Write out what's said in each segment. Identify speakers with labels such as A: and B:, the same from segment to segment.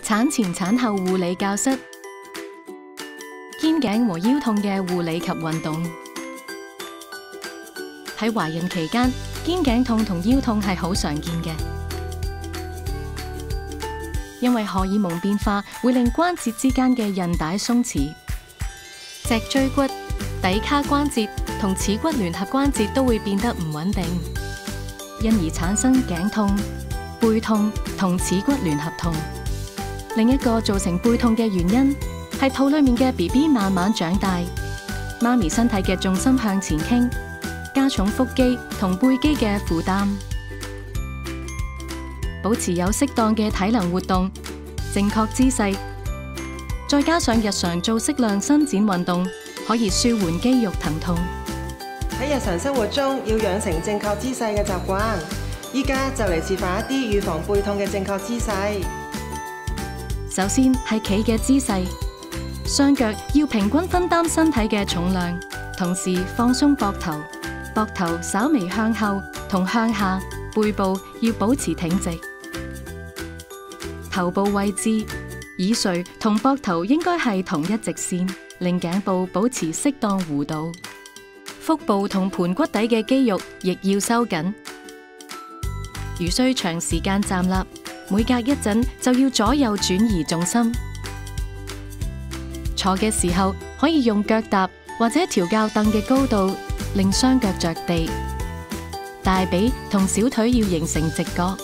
A: 產前產後護理教室，肩頸和腰痛嘅護理及運動。喺懷孕期間，肩頸痛同腰痛係好常見嘅，因為荷爾蒙變化會令關節之間嘅韌帶鬆弛，脊椎骨、骶髂關節同恥骨聯合關節都會變得唔穩定，因而產生頸痛、背痛同恥骨聯合痛。另一個造成背痛嘅原因係肚裏面嘅 BB 慢慢長大，媽咪身體嘅重心向前傾，加重腹肌同背肌嘅負擔。保持有適當嘅體能活動、正確姿勢，再加上日常做適量伸展運動，可以舒緩肌肉疼痛。
B: 喺日常生活中要養成正確姿勢嘅習慣。依家就嚟示範一啲預防背痛嘅正確姿勢。
A: 首先係企嘅姿勢，雙腳要平均分擔身體嘅重量，同時放鬆膊頭，膊頭稍微向後同向下，背部要保持挺直。頭部位置，耳垂同膊頭應該係同一直線，令頸部保持適當弧度。腹部同盆骨底嘅肌肉亦要收緊。如需長時間站立，每隔一陣就要左右轉移重心。坐嘅時候可以用腳踏或者調校凳嘅高度，令雙腳着地。大髀同小腿要形成直角。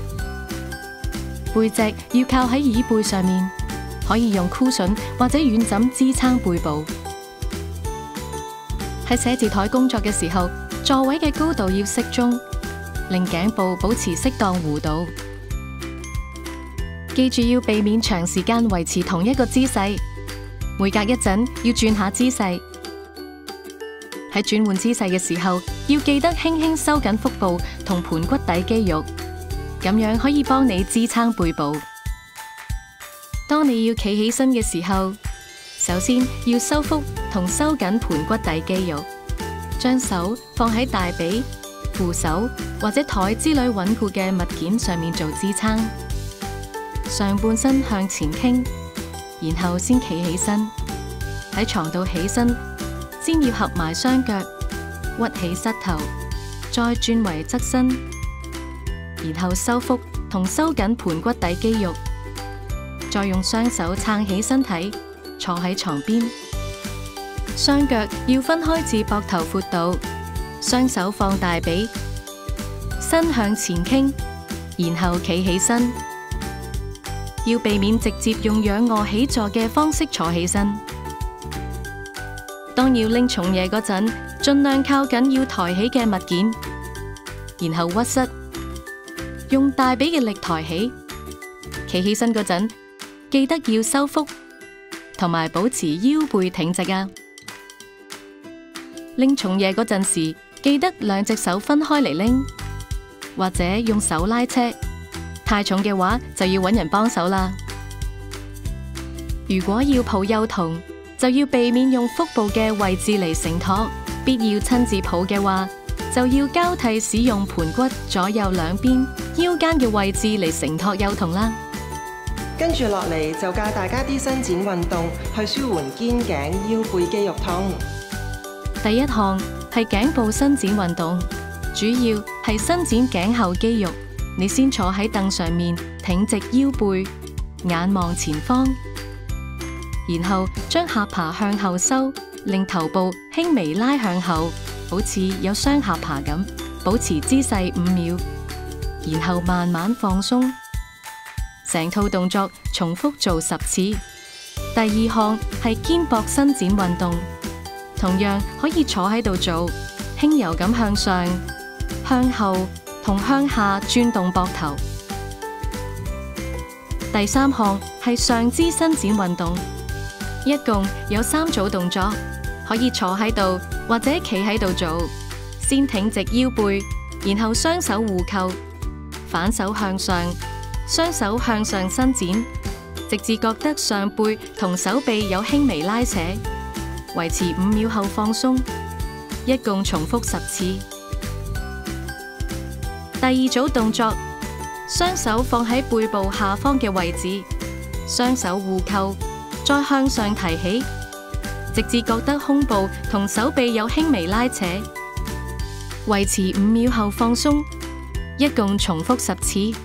A: 背脊要靠喺椅背上面，可以用 cushion 或者軟枕支撐背部。喺寫字台工作嘅時候，座位嘅高度要適中，令頸部保持適當弧度。記住要避免長時間維持同一個姿勢，每隔一陣要轉下姿勢。喺轉換姿勢嘅時候，要記得輕輕收緊腹部同盆骨底肌肉，咁樣可以幫你支撐背部。當你要企起身嘅時候，首先要收腹同收緊盆骨底肌肉，將手放喺大髀、扶手或者台之類穩固嘅物件上面做支撐，上半身向前傾，然後先企起身。喺床度起身，先要合埋雙腳，屈起膝頭，再轉為側身，然後收腹同收緊盆骨底肌肉，再用雙手撐起身體，坐喺床邊。雙腳要分開至膊頭闊度，雙手放大髀，身向前傾，然後企起身。要避免直接用仰臥起坐嘅方式坐起身。當要拎重嘢嗰陣，盡量靠緊要抬起嘅物件，然後屈膝，用大髀嘅力抬起。企起身嗰陣，記得要收腹，同埋保持腰背挺直啊！拎重嘢嗰陣時，記得兩隻手分開嚟拎，或者用手拉車。太重嘅話就要揾人幫手啦。如果要抱幼童，就要避免用腹部嘅位置嚟承托，必要親自抱嘅話，就要交替使用盆骨左右兩邊腰間嘅位置嚟承托幼童啦。
B: 跟住落嚟就教大家啲伸展運動去舒緩肩頸腰背肌肉痛。
A: 第一項係頸部伸展運動，主要係伸展頸後肌肉。你先坐喺凳上面，挺直腰背，眼望前方，然後將下巴向後收，令頭部輕微拉向後，好似有雙下巴咁，保持姿勢5秒，然後慢慢放鬆。成套動作重複做10次。第二項係肩膊伸展運動，同樣可以坐喺度做，輕柔咁向上、向後同向下轉動膊頭。第三項係上肢伸展運動，一共有3組動作，可以坐喺度或者企喺度做。先挺直腰背，然後雙手互扣，反手向上，雙手向上伸展，直至覺得上背同手臂有輕微拉扯，維持5秒後放鬆，一共重複10次。第二組動作，雙手放喺背部下方嘅位置， 雙手互扣，再向上提起，直至覺得胸部同手臂有輕微拉扯。維持5秒後放鬆，一共重複10次。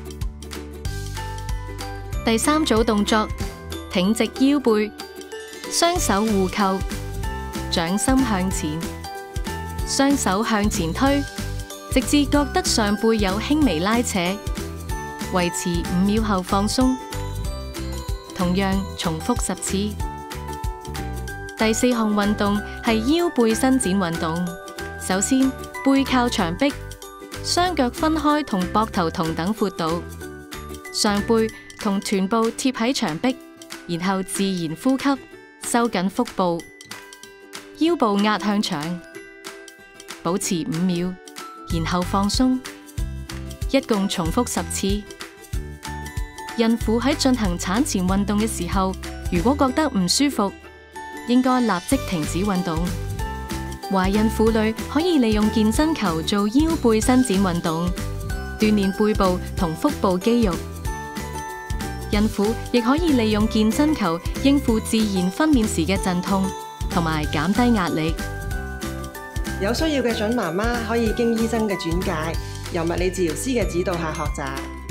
A: 第3組動作，挺直腰背，雙手互扣，掌心向前，雙手向前推，直至覺得上背有輕微拉扯。維持5秒後放鬆，同樣重複10次。第4項運動係腰背伸展運動。首先，背靠牆壁，雙腳分開同膊頭同等闊度，上背同臀部貼喺牆壁，然後自然呼吸，收緊腹部，腰部壓向牆，保持5秒，然後放鬆，一共重複10次。孕婦喺進行產前運動嘅時候，如果覺得唔舒服，應該立即停止運動。懷孕婦女可以利用健身球做腰背伸展運動，鍛煉背部同腹部肌肉。孕婦亦可以利用健身球應付自然分娩時嘅陣痛，同埋減低壓力。
B: 有需要嘅準媽媽可以經醫生嘅轉介，由物理治療師嘅指導下學習。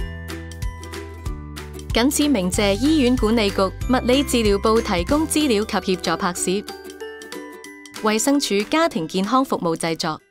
A: 謹此鳴謝醫院管理局物理治療部提供資料及協助拍攝。衛生署家庭健康服務製作。